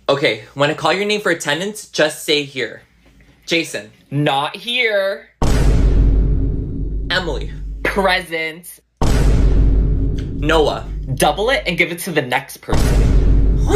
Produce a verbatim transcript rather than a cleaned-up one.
Okay, when I call your name for attendance, just say here. Jason. Not here. Emily. Present. Noah. Double it and give it to the next person.